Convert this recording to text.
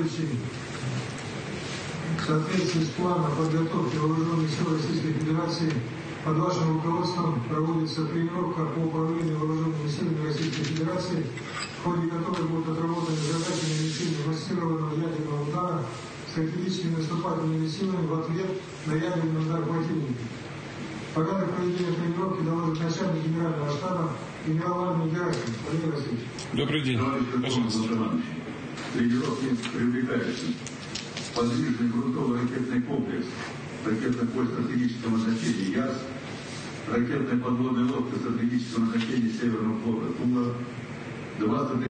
следующий. В соответствии с планом подготовки вооруженных сил Российской Федерации под вашим руководством проводится тренировка по управлению вооруженными силами Российской Федерации, в ходе которой будут отработаны задачи нанесения массированного ядерного удара стратегическими наступательными силами в ответ на ядерный удар противника. Порядок проведения тренировки доложит начальник генерального штаба генерал армии Герасимов. Владимир Васильевич. Добрый день. Тренировки привлекаются. Подвижный грунтовый ракетный комплекс ракетных войск стратегического назначения ЯС, ракетная подводная лодка стратегического назначения Северного флота Тула, 23